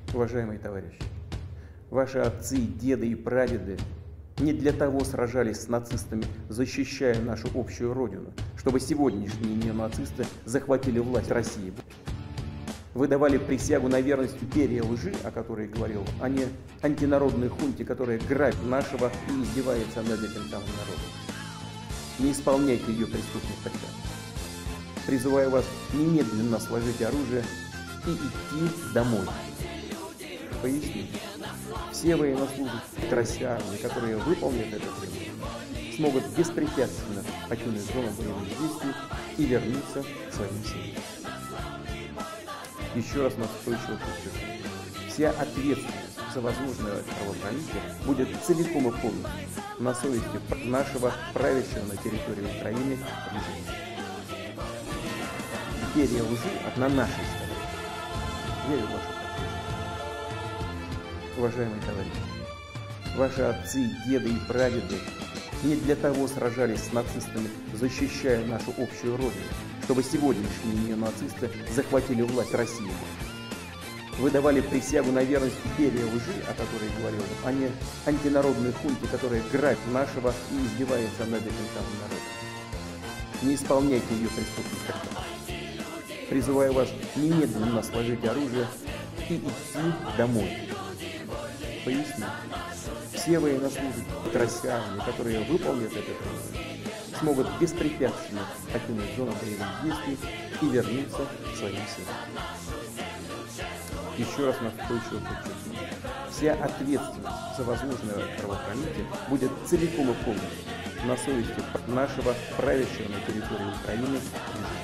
Уважаемые товарищи, ваши отцы, деды и прадеды не для того сражались с нацистами, защищая нашу общую родину, чтобы сегодняшние неонацисты захватили власть России. Вы давали присягу на верность империи лжи, о которой говорил, а не антинародной хунте, которая грабит нашего и издевается над этим самым народом. Не исполняйте ее преступных приказов. Призываю вас немедленно сложить оружие и идти домой. Поясню. Все военнослужащие России армии, которые выполнят это требование, смогут беспрепятственно покинуть зону боевых действий и вернуться к своим семьям. Еще раз настойчиво подчеркну. Вся ответственность за возможное кровопролитие будет целиком и полностью на совести нашего правящего на территории Украины режима. Империя лжи на нашей стороне. Верю в вашу поддержку. Уважаемые товарищи, ваши отцы, деды и прадеды не для того сражались с нацистами, защищая нашу общую родину, чтобы сегодняшние неонацисты захватили власть России. Вы давали присягу на верность империи лжи, о которой говорил, а не антинародной хунте, которая грабит нашего и издевается над этим самым народом. Не исполняйте ее преступных приказов. Призываю вас немедленно сложить оружие и идти домой. Поясню. Все военнослужащие России армии, которые выполнят это требование, смогут беспрепятственно покинуть зону боевых действий и вернуться к своим семьям. Еще раз настойчиво подчеркну. Вся ответственность за возможное кровопролитие будет целиком и полностью на совести нашего правящего на территории Украины режима.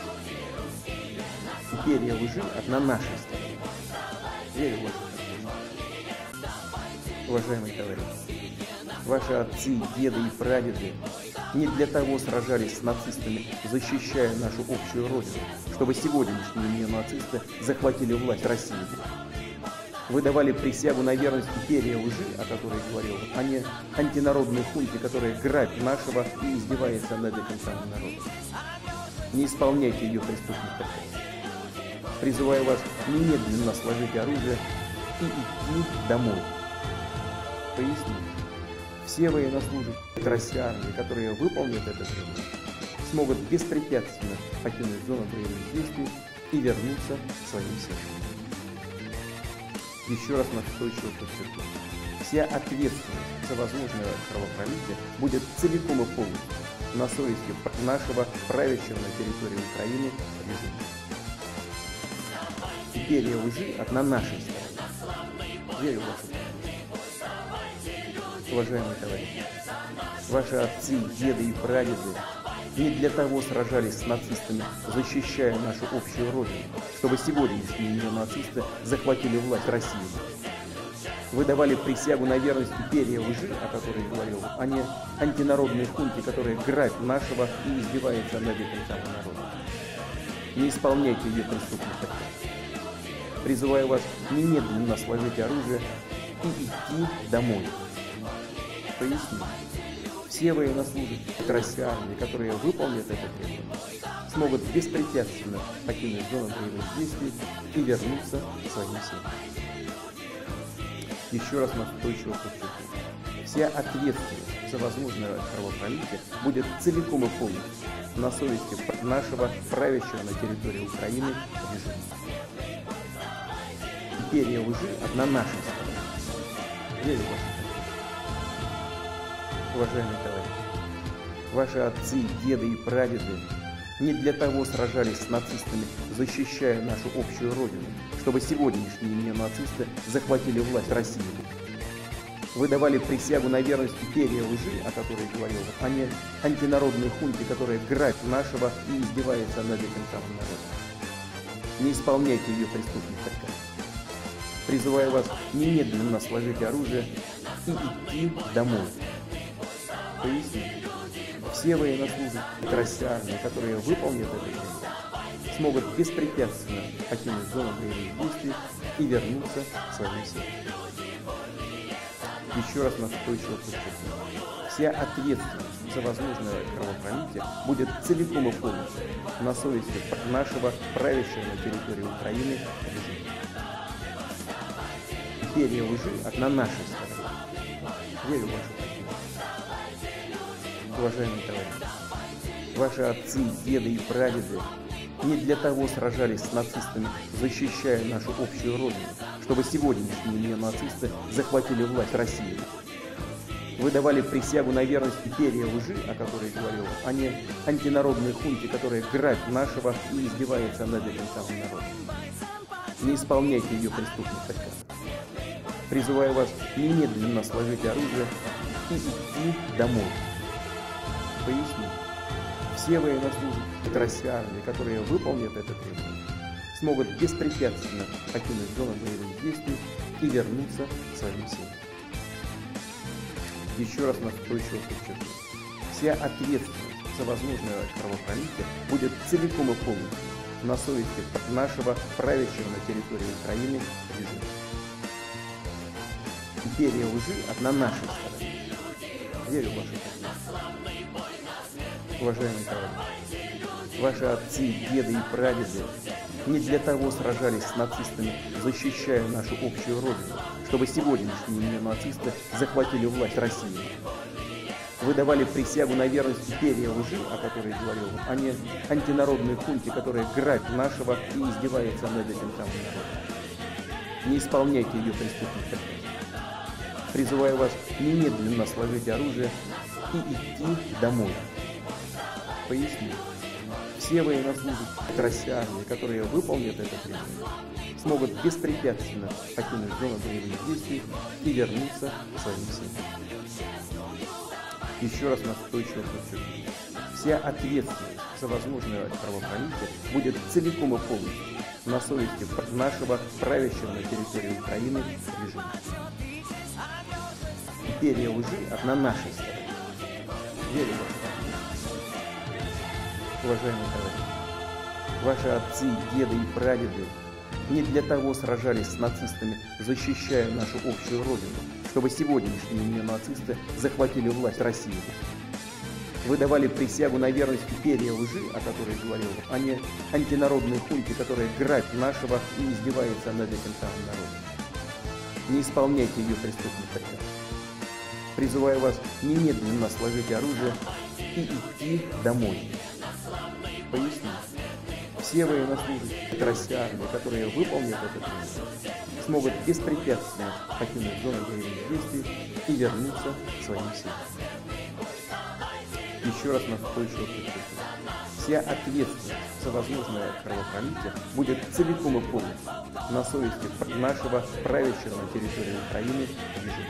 Империя лжи на нашей стороне. Верю в вашу поддержку. Уважаемые товарищи, ваши отцы, деды и прадеды не для того сражались с нацистами, защищая нашу общую родину, чтобы сегодняшние неонацисты захватили власть России. Вы давали присягу на верность империи лжи, о которой говорил, а не антинародной хунте, которая грабит нашего и издевается над этим самым народом. Не исполняйте ее преступных приказов. Призываю вас немедленно сложить оружие и идти домой. Поясню. Все военнослужащие России армии, которые выполнят это требование, смогут беспрепятственно покинуть зону боевых действий и вернуться к своим семьям. Еще раз настойчиво подчеркну. Вся ответственность за возможное кровопролитие будет целиком и полностью на совести нашего правящего на территории Украины режима. Империя лжи на нашей стороне. Верю в вашу поддержку. Уважаемые товарищи, ваши отцы, деды и прадеды не для того сражались с нацистами, защищая нашу общую родину, чтобы сегодняшние неонацисты захватили власть России. Вы давали присягу на верность империи лжи, о которой говорил, а не антинародной хунте, которая грабит нашего и издевается над этим самым народом. Не исполняйте ее преступных приказов. Призываю вас немедленно сложить оружие и идти домой. Поясню. Все военнослужащие России армии, которые выполнят это требование, смогут беспрепятственно покинуть зону боевых действий и вернуться к своим семьям. Еще раз настойчиво подчеркну. Вся ответственность за возможное кровопролитие будет целиком и полностью на совести нашего правящего на территории Украины режима. Империя лжи на нашей стороне. Верю в вашу поддержку. Уважаемые товарищи, ваши отцы, деды и прадеды не для того сражались с нацистами, защищая нашу общую родину, чтобы сегодняшние неонацисты захватили власть России. Вы давали присягу на верность империи лжи, о которой говорил, а не антинародной хунте, которая грабит нашего и издевается над этим самым народом. Не исполняйте ее преступных приказов. Призываю вас немедленно сложить оружие и идти домой. Поясню. Все военнослужащие России армии, которые выполнят это требование, смогут беспрепятственно покинуть зону боевых действий и вернуться к своим семьям. Еще раз настойчиво подчеркну. Вся ответственность за возможное кровопролитие будет целиком и полностью на совести нашего правящего на территории Украины режима. Империя лжи на нашей стороне. Верю в вашу победу. Уважаемые товарищи, ваши отцы, деды и прадеды не для того сражались с нацистами, защищая нашу общую родину, чтобы сегодняшние неонацисты захватили власть в России. Вы давали присягу на верность империи лжи, о которой говорил, а не антинародной хунте, которая грабит нашего и издевается над этим самым народом. Не исполняйте ее преступный приказ. Призываю вас немедленно сложить оружие и идти домой. Поясню. Все военнослужащие России армии, которые выполнят это требование, смогут беспрепятственно покинуть зону боевых действий и вернуться к своим семьям. Еще раз настойчиво подчеркну. Вся ответственность за возможное кровопролитие будет целиком и полностью на совести нашего правящего на территории Украины режима. Империя лжи на нашей стороне. Верю в вашу победу. Уважаемые товарищи, ваши отцы, деды и прадеды не для того сражались с нацистами, защищая нашу общую родину, чтобы сегодняшние неонацисты захватили власть в России. Вы давали присягу на верность империи лжи, о которой говорил, а не антинародной хунте, которая грабит нашего и издевается над этим самым народом. Не исполняйте ее преступный приказ. Призываю вас немедленно сложить оружие и идти домой. Поясню. Все военнослужащие России армии, которые выполнят это требование, смогут беспрепятственно покинуть зону боевых действий и вернуться к своим семьям. Еще раз настойчиво подчеркну. Вся ответственность за возможное кровопролитие будет целиком и полностью на совести нашего правящего на территории Украины режима. Империя лжи на нашей стороне. Верю в вашу победу. Уважаемые товарищи, ваши отцы, деды и прадеды не для того сражались с нацистами, защищая нашу общую родину, чтобы сегодняшние неонацисты захватили власть в России. Вы давали присягу на верность империи лжи, о которой говорил, а не антинародной хунте, которая грабит нашего и издевается над этим самым народом. Не исполняйте ее преступный приказ. Призываю вас немедленно сложить оружие и идти домой. Поясню. Все военнослужащие России армии, которые выполнят это требование, смогут беспрепятственно покинуть зону боевых действий и вернуться к своим семьям. Еще раз настойчиво подчеркну. Вся ответственность за возможное кровопролитие будет целиком и полностью на совести нашего правящего на территории Украины режима.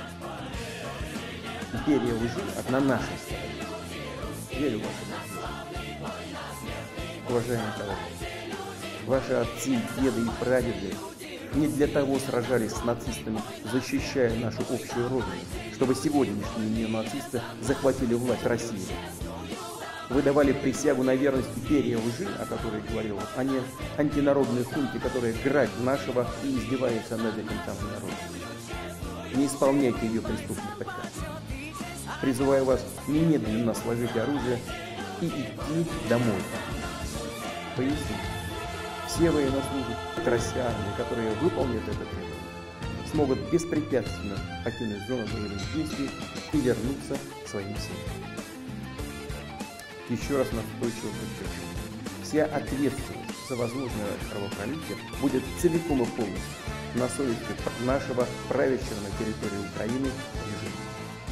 Империя лжи на нашей стороне. Верю в вашу победу. Уважаемые товарищи, ваши отцы, деды и прадеды не для того сражались с нацистами, защищая нашу общую родину, чтобы сегодняшние неонацисты захватили власть в России. Вы давали присягу на верность империи лжи, о которой говорил, а не антинародной хунте, которая грабит нашего и издевается над этим самым народом. Не исполняйте ее преступный приказ. Призываю вас немедленно сложить оружие и идти домой. Поясню. Все военнослужащие России армии, которые выполнят это требование, смогут беспрепятственно покинуть зону боевых действий и вернуться к своим семьям. Еще раз настойчиво подчеркну. Вся ответственность за возможное кровопролитие будет целиком и полностью на совести нашего правящего на территории Украины режима.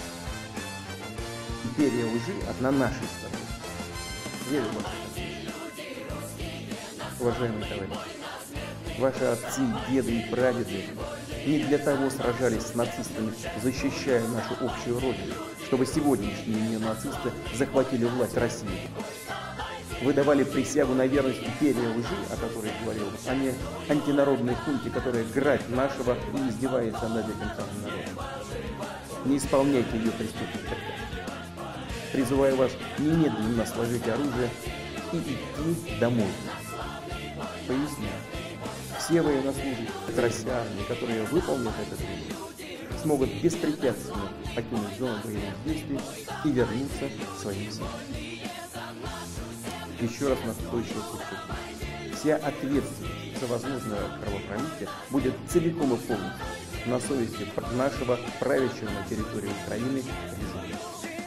Империя лжи на нашей стороне. Верю в вашу победу. Уважаемые товарищи, ваши отцы, деды и прадеды не для того сражались с нацистами, защищая нашу общую родину, чтобы сегодняшние неонацисты захватили власть в России. Вы давали присягу на верность империи лжи, о которой говорил, а не антинародной хунте, которая грабит нашего и издевается над этим самым народом. Не исполняйте ее преступный приказ. Призываю вас немедленно сложить оружие и идти домой. Поясню. Все военнослужащие России армии, которые выполнят это требование, смогут беспрепятственно покинуть зону боевых действий и вернуться к своим семьям. Еще раз настойчиво подчеркну. Вся ответственность за возможное кровопролитие будет целиком и полностью на совести нашего правящего на территории Украины режима.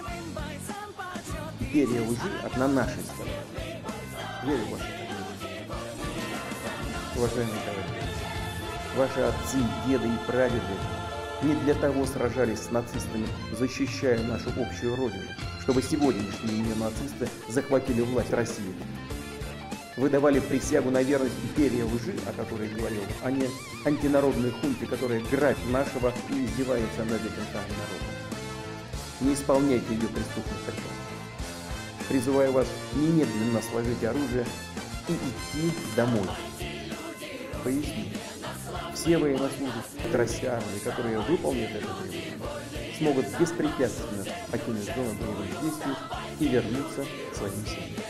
Империя лжи на нашей стороне. Верю в ваши победы. Уважаемые товарищи, ваши отцы, деды и прадеды не для того сражались с нацистами, защищая нашу общую родину, чтобы сегодняшние неонацисты захватили власть России. Вы давали присягу на верность империи лжи, о которой говорил, а не антинародной хунте, которая грабит нашего и издевается над этим самым народом. Не исполняйте ее преступных приказов. Призываю вас немедленно сложить оружие и идти домой. Поясню. Все военнослужащие России армии, которые выполнят это требование, смогут беспрепятственно покинуть зону боевых действий и вернуться к своим семьям.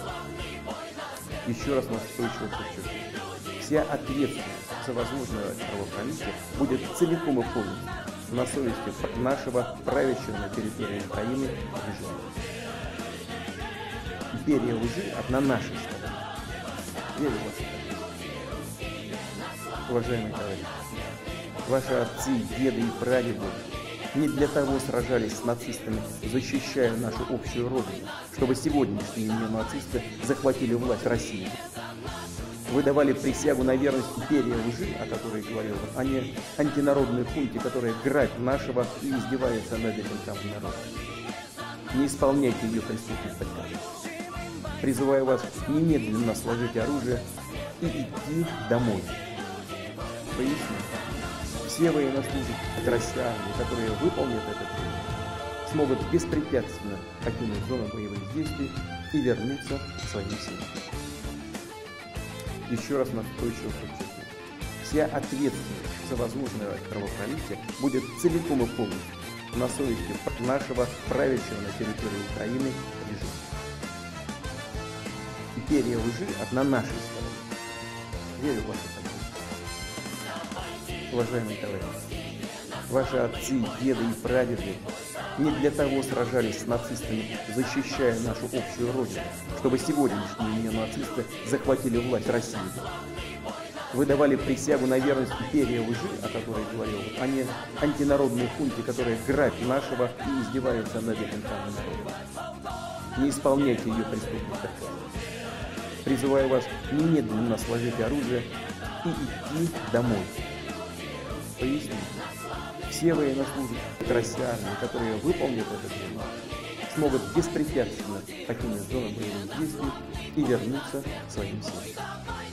Еще раз настойчиво подчеркиваю. Вся ответственность за возможное кровопролитие будет целиком и полностью на совести нашего правящего на территории Украины режима. Империя лжи на нашей стороне. Верю в вас. Уважаемые товарищи, ваши отцы, деды и прадеды не для того сражались с нацистами, защищая нашу общую родину, чтобы сегодняшние неонацисты захватили власть России. Вы давали присягу на верность империи лжи, о которой говорил, а не антинародной хунте, которая грабит нашего и издевается над этим самым народом. Не исполняйте ее преступных приказов. Призываю вас немедленно сложить оружие и идти домой. Поясню. Все военнослужащие России армии, которые выполнят это требование, смогут беспрепятственно покинуть зону боевых действий и вернуться к своим семьям. Еще раз настойчиво подчеркну. Вся ответственность за возможное кровопролитие будет целиком и полностью на совести нашего правящего на территории Украины режима. Империя лжи на нашей стороне. Верю в ваши победы. Уважаемые товарищи, ваши отцы, деды и прадеды не для того сражались с нацистами, защищая нашу общую родину, чтобы сегодняшние неонацисты захватили власть России. Вы давали присягу на верность империи лжи, о которой говорил, а не антинародной хунте, которая грабит нашего и издевается над этим самым народом. Не исполняйте ее преступных приказов. Призываю вас немедленно сложить оружие и идти домой. Поясню. Все военнослужащие России армии, которые выполнят это требование, смогут беспрепятственно покинуть зону боевых действий и вернуться к своим семьям.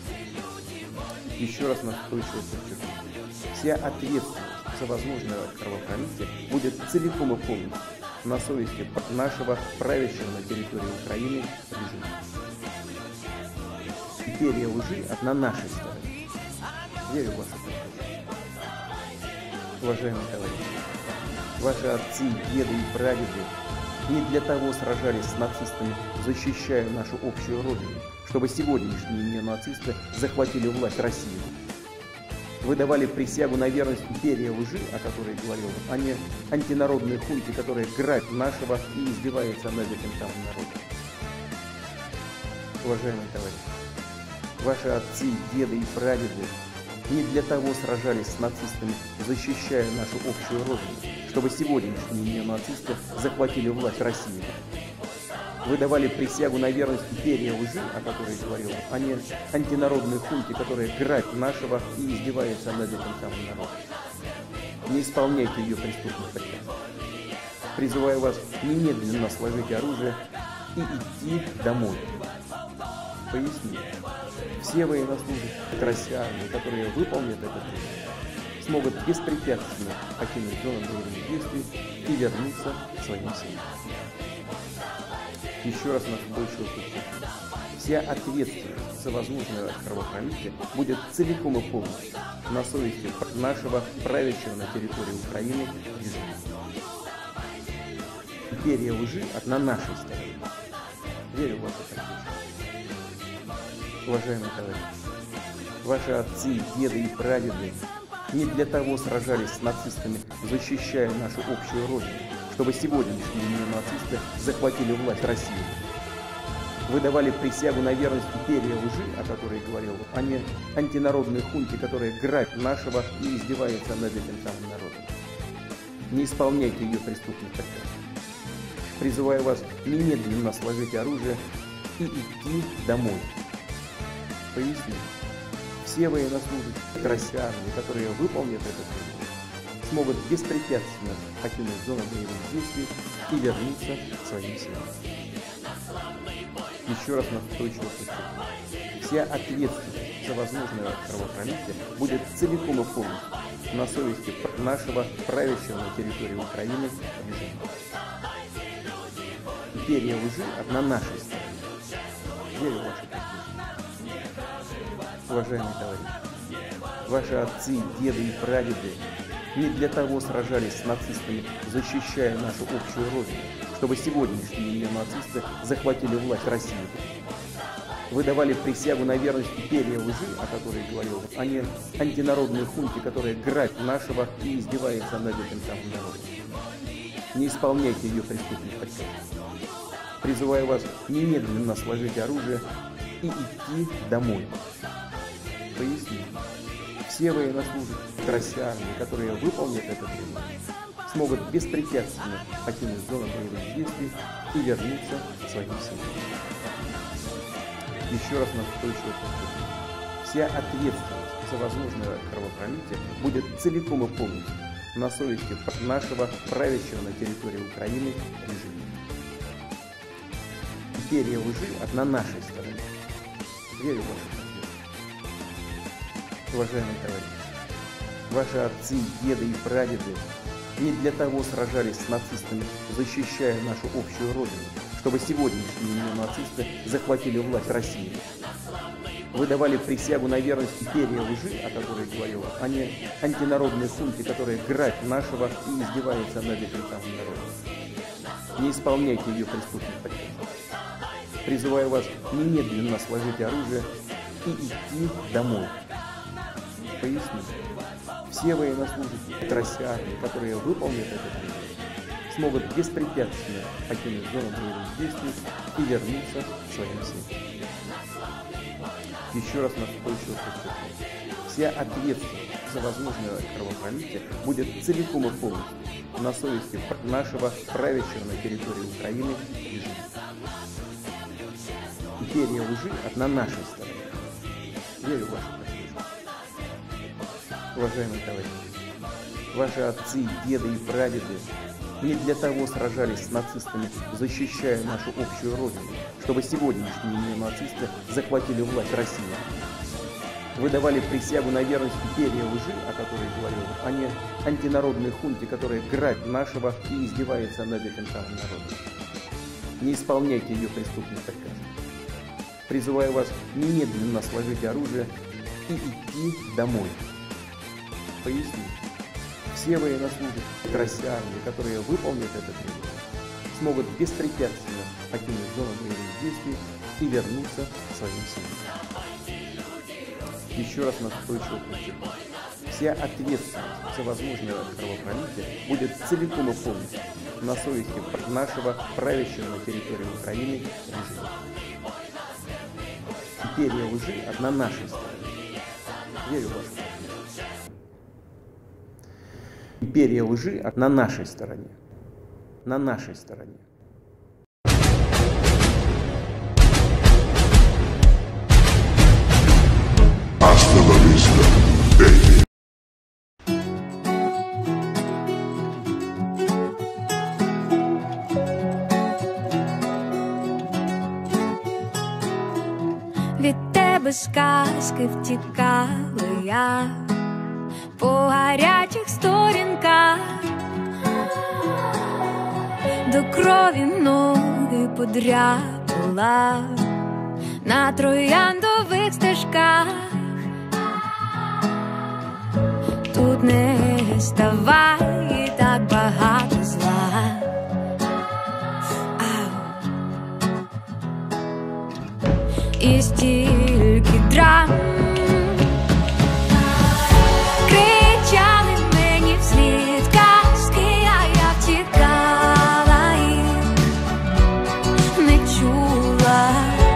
Еще раз настойчиво подчеркну. Вся ответственность за возможное кровопролитие будет целиком и полностью на совести нашего правящего на территории Украины режима. Империя лжи на нашей стороне. Верю в ваши победы. Уважаемые товарищи, ваши отцы, деды и прадеды не для того сражались с нацистами, защищая нашу общую родину, чтобы сегодняшние неонацисты захватили власть России. Вы давали присягу на верность империи лжи, о которой говорил, а не антинародной хунте, которая грабит нашего и издевается над этим самым народом. Уважаемые товарищи, ваши отцы, деды и прадеды не для того сражались с нацистами, защищая нашу общую родину, чтобы сегодняшние неонацисты захватили власть России. Вы давали присягу на верность империи лжи, о которой говорил, а не антинародной хунте, которая грабит нашего и издевается над этим самым народом. Не исполняйте ее преступных приказов. Призываю вас немедленно сложить оружие и идти домой. Поясню. Все военнослужащие России армии, которые выполнят это требование, смогут беспрепятственно покинуть зону боевых действий и вернуться к своим семьям. Еще раз настойчиво подчеркну. Вся ответственность за возможное кровопролитие будет целиком и полностью на совести нашего правящего на территории Украины режима. Империя лжи на нашей стороне. Верю в ваши победы. Уважаемые товарищи, ваши отцы, деды и прадеды не для того сражались с нацистами, защищая нашу общую родину, чтобы сегодняшние неонацисты захватили власть России. Вы давали присягу на верность империи лжи, о которой говорил, а не антинародной хунте, которая грабит нашего и издевается над этим самым народом. Не исполняйте ее преступных приказов. Призываю вас немедленно сложить оружие и идти домой. Поясню. Все военнослужащие России армии, которые выполнят это требование, смогут беспрепятственно покинуть зону боевых действий и вернуться к своим семьям. Еще раз настойчиво подчеркну. Вся ответственность за возможное кровопролитие будет целиком и полностью на совести нашего правящего на территории Украины режима. Империя лжи на нашей стороне. Верю в вашу поддержку. Уважаемые товарищи, ваши отцы, деды и прадеды не для того сражались с нацистами, защищая нашу общую родину, чтобы сегодняшние ее нацисты захватили власть в России. Вы давали присягу на верность империи лжи, о которой говорил, а не антинародной хунте, которая грабит нашего и издевается над этим самым народом. Не исполняйте ее преступных приказов. Призываю вас немедленно сложить оружие и идти домой. Поясню. Все военнослужащие России армии, которые выполнят это требование, смогут беспрепятственно покинуть зону боевых действий и вернуться к своим семьям. Еще раз настойчиво подчеркну. Вся ответственность за возможное кровопролитие будет целиком и полностью на совести нашего правящего на территории Украины режима. Империя лжи на нашей стороне. Верю в вашу поддержку. Уважаемые товарищи, ваши отцы, деды и прадеды не для того сражались с нацистами, защищая нашу общую родину, чтобы сегодняшние неонацисты захватили власть в России. Вы давали присягу на верность империи лжи, о которой говорил, а не антинародной хунте, которая грабит нашего и издевается над этим самым народом. Не исполняйте ее преступных приказов. Призываю вас немедленно сложить оружие и идти домой. Поясню. Все военнослужащие России армии, которые выполнят это требование, смогут беспрепятственно покинуть зону боевых действий и вернуться к своим семьям. Еще раз настойчиво подчеркну. Вся ответственность за возможное кровопролитие будет целиком и полностью на совести нашего правящего на территории Украины режима. Империя лжи на нашей стороне. Верю в вашу поддержку. Уважаемые товарищи, ваши отцы, деды и прадеды не для того сражались с нацистами, защищая нашу общую родину, чтобы сегодняшние неонацисты захватили власть в России. Вы давали присягу на верность империи лжи, о которой говорил, а не антинародной хунте, которая грабит нашего и издевается над этим самым народом. Не исполняйте ее преступных приказов. Призываю вас немедленно сложить оружие и идти домой. Поясню. Все военнослужащие России армии, которые выполнят это требование, смогут беспрепятственно покинуть зону боевых действий и вернуться к своим семьям. Еще раз настойчиво подчеркну. Вся ответственность за возможное кровопролитие будет целиком и полностью на совести нашего правящего на территории Украины режима. Империя лжи на нашей стороне. Верю в вашу поддержку. Империя лжи на нашей стороне. На нашей стороне. Hasta la vista, baby. Від тебе з казки втікала я по гарячих сторінках, до крові ноги подряпала на трояндових стежках. Тут не ставай, так багато зла. І стільки драм кричали мені вслід казки, а я втікала їх, не чула.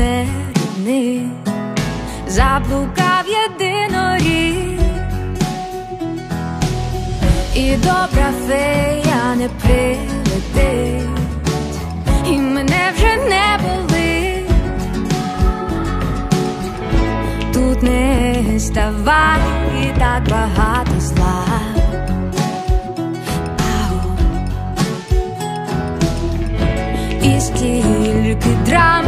серед них заблукав єдиноріг, і добра фея не прилетить, і мене вже не болить. Тут не ставай, так багато зла. І стільки драм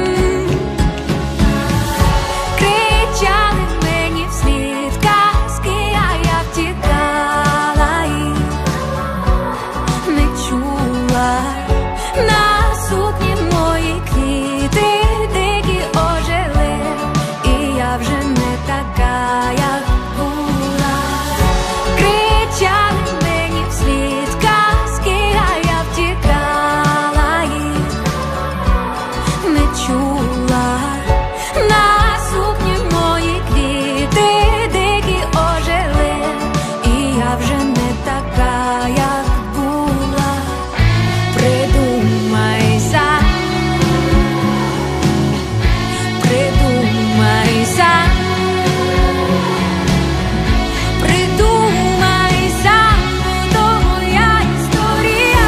кричали мені вслід казки, а я втікала їх, не чула. На сукні мої квіти дикі ожили, і я вже не така, як була. Кричали мені вслід казки, а я втікала їх, не чула. На сукні мої квіти дикі ожили, і я вже не така, як була. Придумай сам, придумай сам, придумай сам, то моя історія,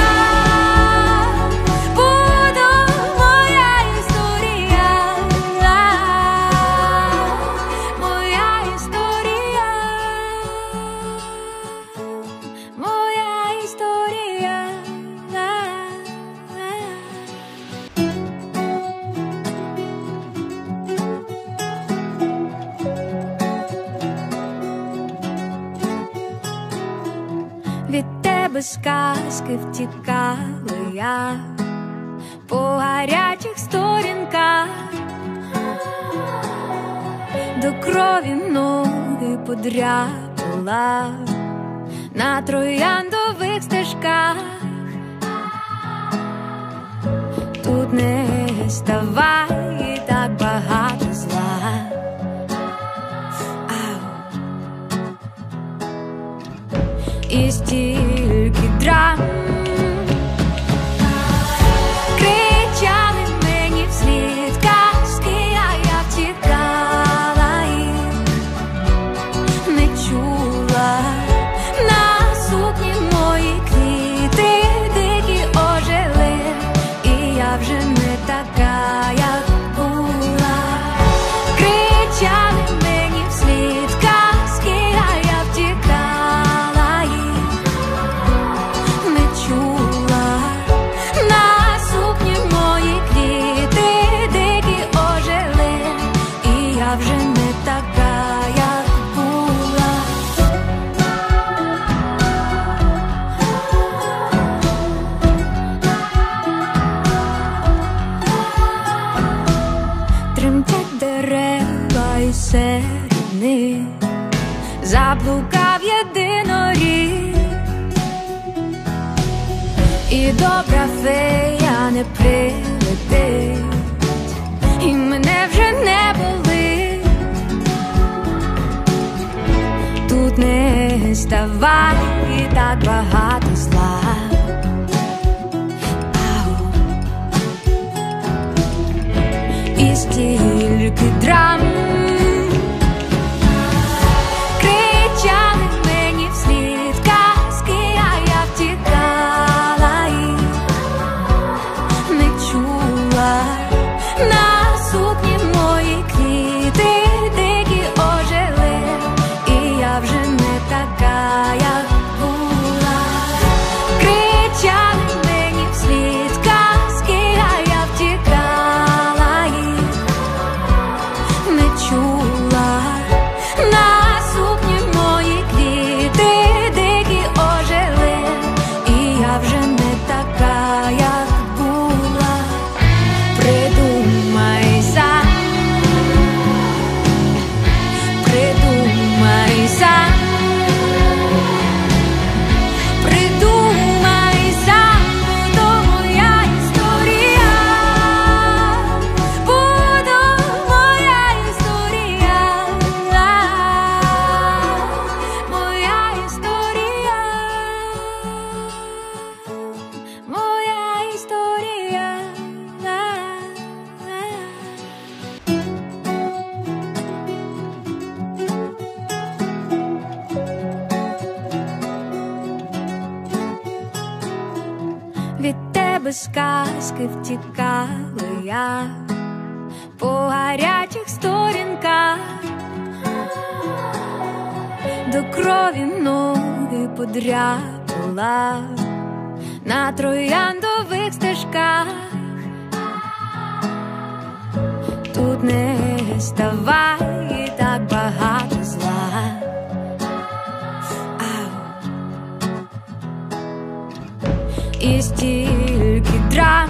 буде моя історія, моя історія, моя історія. Від тебе сказки втікала я по гарячих сторінках, до крові ноги подряпала на трояндових стежках. Тут не ставай, так багато зла. І стільки драм кричали мені вслід казки, а я втікала їх, не чула. На сукні мої квіти дикі ожили, і я вже не така, як була. Кричали мені вслід казки, а я втікала їх, не чула. На сукні мої квіти дикі ожили, і я вже не така, як була. Тремтять дерева, і серед них заблукав єдиноріг, і добра фея не прилетить, і мене вже не болить. Тут не ставай, так багато зла. І стільки драм кричали мені вслід казки, а я втікала їх, не чула. На сукні мої квіти дикі ожили, і я вже не така, як була. Кричали мені вслід казки, а я втікала їх, не Від тебе сказки втікала я по гарячих сторінках, до крові ноги подряпала на трояндових стежках. Тут не ставай, так багато зла. І стільки драм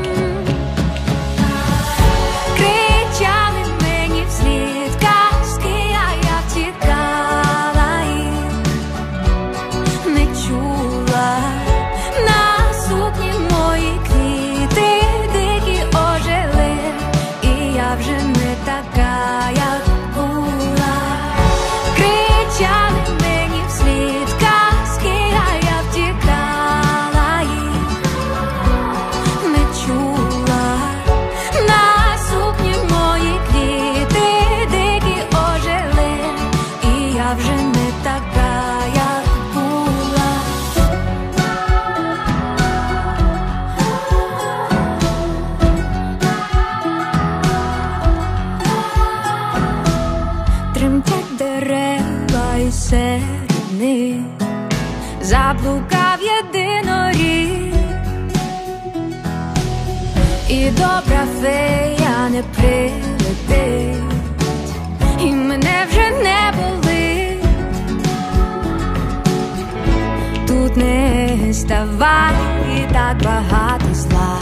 кричали мені вслід казки, а я втікала їх, не чула. На сукні мої квіти дикі ожили, і я вже не така, як була. Кричали мені вслід казки, а я втікала їх, не чула. На сукні мої квіти дикі ожили, і я вже не така, як була. Тремтять дерева і серед них заблукав єдиноріг, і добра фея не прилетить, і мене вже не болить. Тут не ставай, і так багато зла.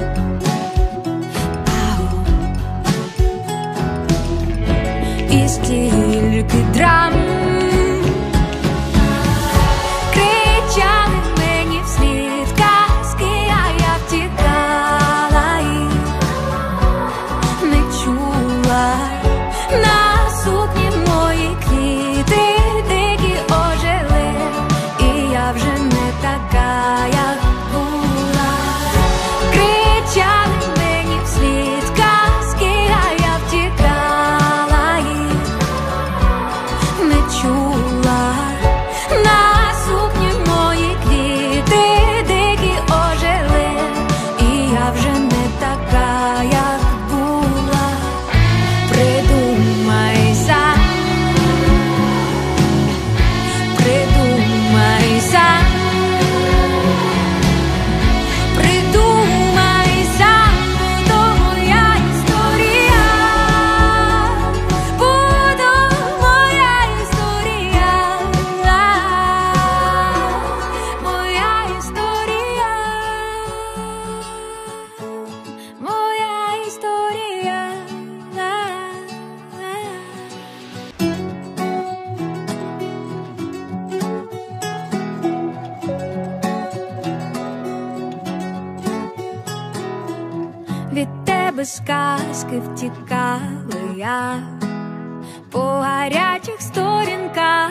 І стільки драм кричали мені вслід казки, а я втікала їх, не чула. На сукні мої квіти дикі ожили, і я вже не така, як була. Кричали мені вслід казки, а я втікала їх, не чула. На сукні мої квіти дикі ожили, і я вже не така, як була. Придумай сам, придумай сам, придумай сам, то моя історія, буде моя історія, моя історія, моя історія. Від тебе сказки втікала я по гарячих сторінках,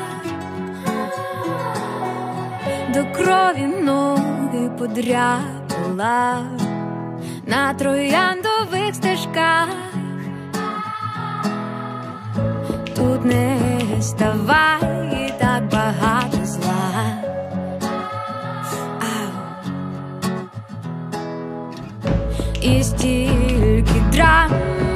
до крові ноги подряпала на трояндових стежках. Тут не ставай, і так багато зла. І стільки драм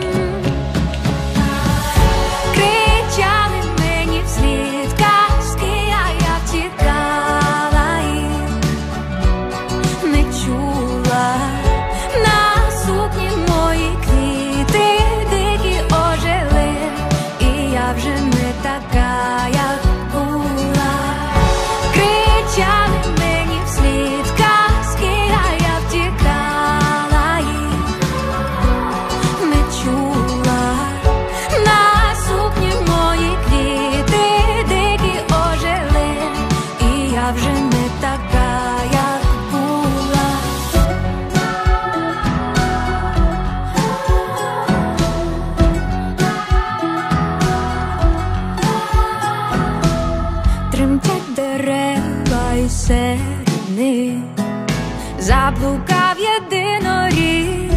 кричали мені вслід казки, а я втікала їх, не чула. На сукні мої квіти дикі ожили, і я вже не така, як була. Кричали мені вслід казки, а я втікала їх, не чула. На сукні мої квіти дикі ожили, і я вже не така, як була. Тремтять дерева і серед них заблукав єдиноріг,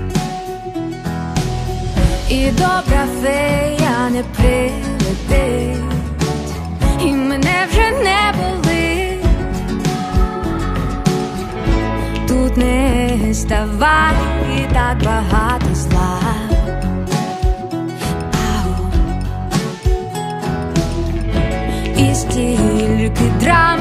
і добра фея не прилетить, і мене вже не болить. Тут не ставай, і так багато зла. І стільки драм.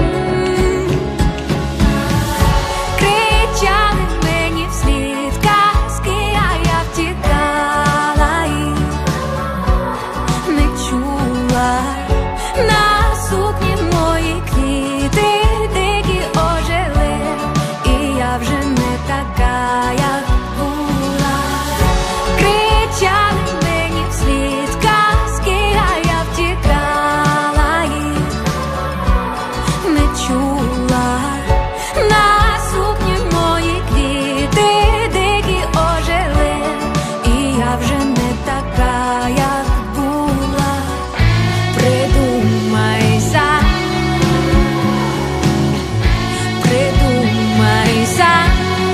Кричали мені вслід казки, а я втікала їх, не чула. На сукні мої квіти дикі ожили, і я вже не така, як була. Кричали мені вслід казки, а я втікала їх, не чула. На сукні мої квіти дикі ожили, і я вже не така, як була. Придумай сам, придумай сам,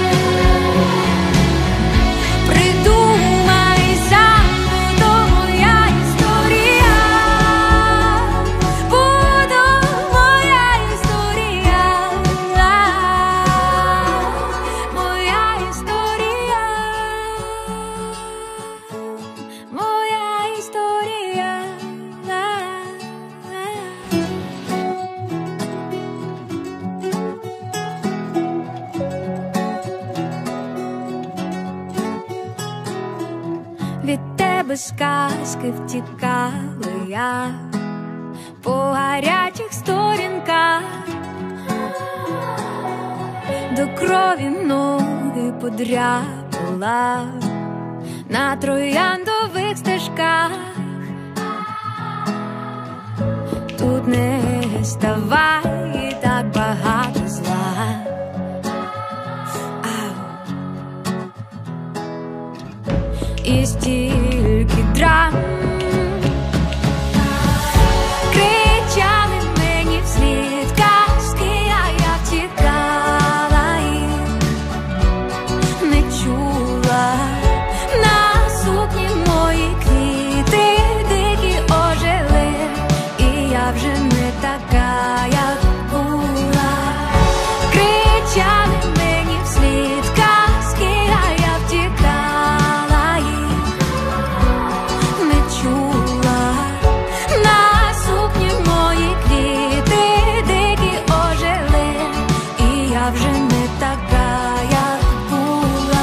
придумай сам, то моя історія, буде моя історія, моя історія, моя історія. Від тебе сказки втікали я по гарячих сторінках, до крові ноги подряпала на трояндових стежках. Тут не ставай, і так багато зла. І стільки драм. Кричали мені вслід казки, а я втікала їх, не чула. На сукні мої квіти дикі ожили, і я вже не така, як була. Кричали мені вслід казки, а я втікала їх, не чула. На сукні мої квіти дикі ожили, і я вже не така, як була.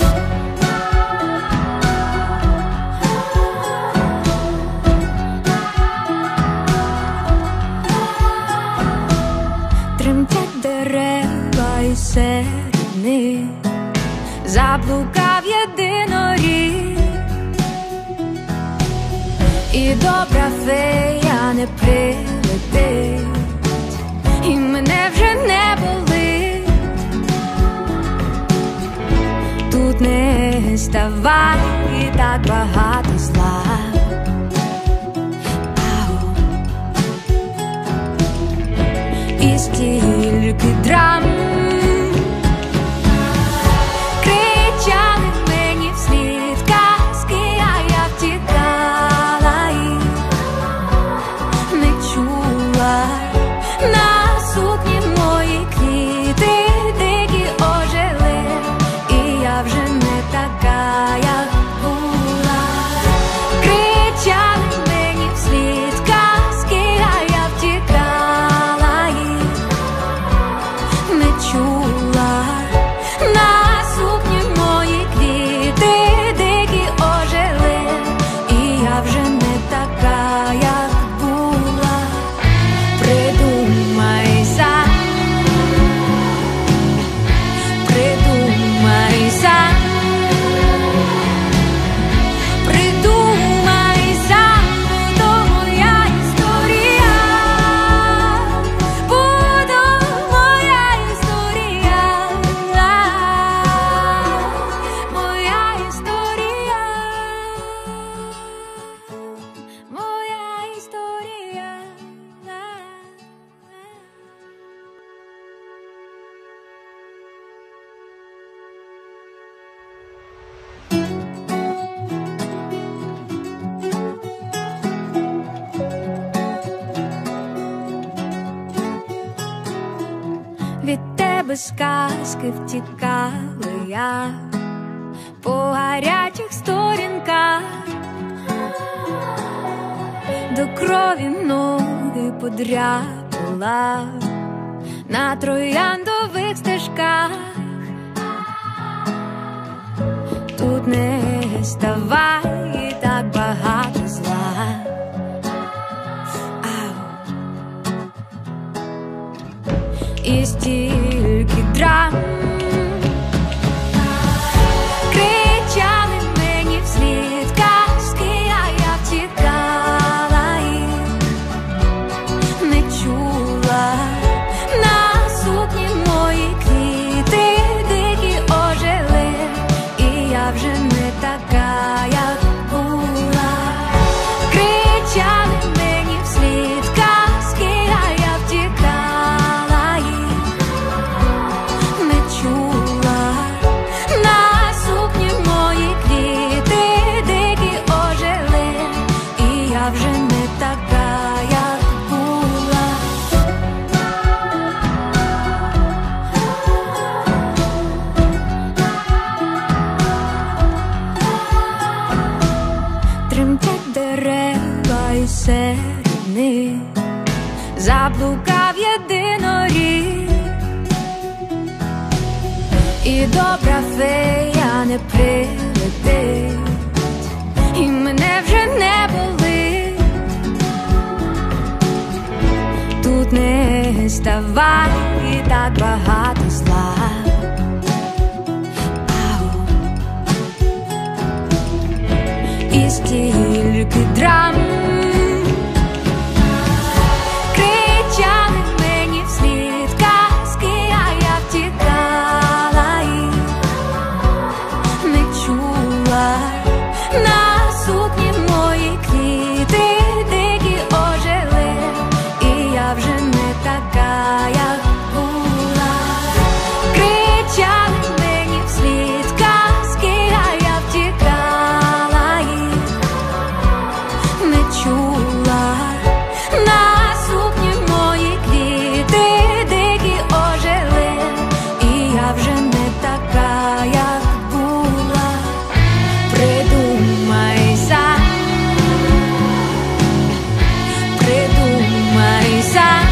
Тремтять дерева, і серед них заблукав єдиноріг. І добра фея не прилетить, і мене вже не болить. Тут не ставай, і так багато зла. І стільки драм. Кричали мені вслід казки, а я втікала їх, не чула. На сукні мої квіти дикі ожили, і я вже не така, як була. Кричали мені вслід казки, а я втікала їх, не сказки втікали я по гарячих сторінках, до крові ноги подряпала на трояндових стежках. Тут не ставай, так багато зла. І стільки драм кричали мені вслід казки, а я втікала їх, не чула. На сукні мої квіти дикі ожили, і я вже не така, як була. Кричали мені вслід казки, а я втікала їх, не чула. На сукні мої квіти дикі ожили, і я вже не така, як була. Тремтять дерева і серед них заблукав єдиноріг, і добра фея не прилетить, і мене вже не болить. Тут не ставай, і так багато зла. І стільки драм кричали мені вслід казки, а я втікала їх, не чула. На сукні мої квіти дикі ожили, і я вже не така, як була. Кричали мені вслід казки, а я втікала їх, не чула. На сукні мої квіти дикі ожили, і я вже не така, як була. Придумай сам, придумай сам,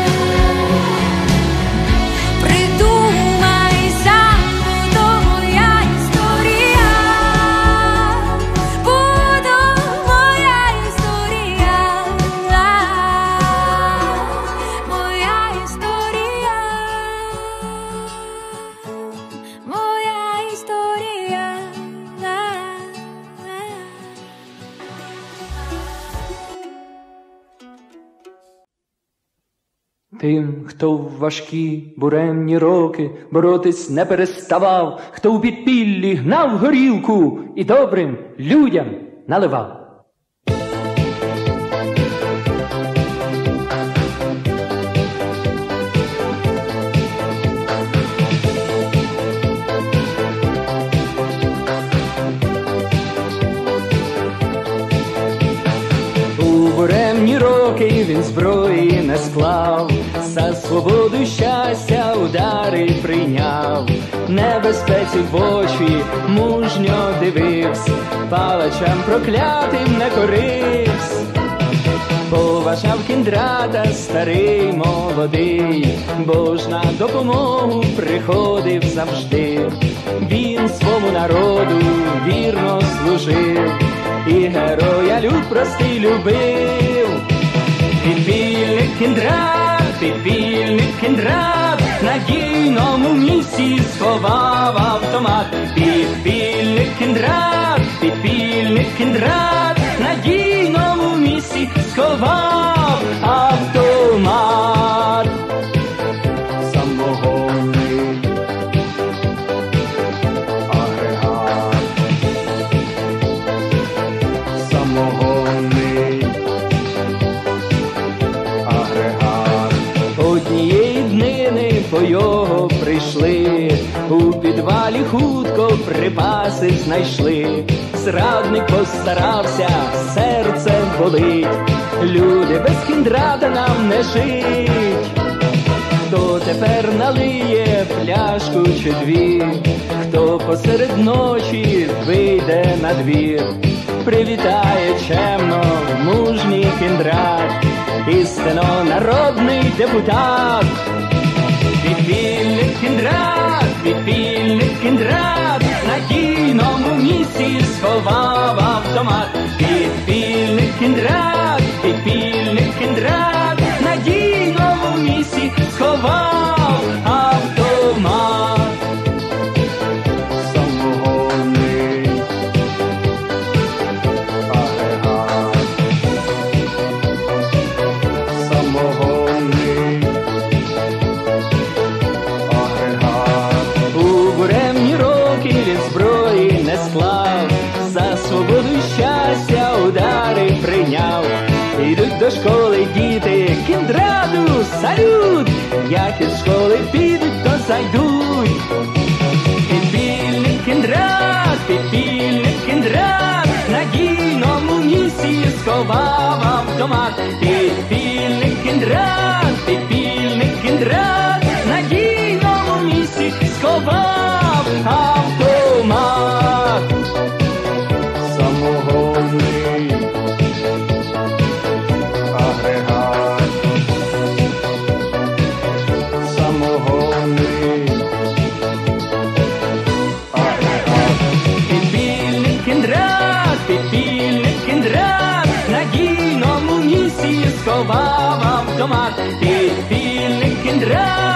придумай сам, то моя історія, буде моя історія, моя історія, моя історія. Тим, хто в важкі буремні роки боротись не переставав, хто у підпіллі гнав горілку і добрим людям наливав. У буремні роки він зброї не склав, за свободу й щастя удари прийняв. Небезпеці в очі мужньо дивився, палачам проклятим не корився. Поважав Кіндрата старий молодий, бо ж на допомогу приходив завжди. Він свому народу вірно служив, і героя люд простий любив. Підпільник Кіндрат, в надійному місці сховав автомат. Підпільник Кіндрат, в надійному місці сховав автомат. Самогонний агрегат, самогонний агрегат. Однієї днини по його прийшли, у підвалі хутко припаси знайшли. Зрадник постарався, серце болить, люди без Кіндрата нам не жить. хто тепер налиє пляшку чи дві, хто посеред ночі вийде на двір, привітає чемно мужній кіндрат, істинно народний депутат. Підпільник кіндрат, на дійному місці сховав автомат. Підпільник кіндрат, на дійному місці сховав автомат. Самогонний агрегат, самогонний агрегат. У буремні роки він зброї не склав, за свободу й щастя удари прийняв. Ідуть до школи діти, кіндрату салют, як із школи підуть, то зайдуть. Підпільник кіндрат, на дійному місці сховав автомат. Підпільник кіндрат, на дійному місці сховав автомат. Самогонний агрегат, самогонний агрегат. Підпільник кіндрат, на дійному місці сховав автомат. Підпільник кіндрат.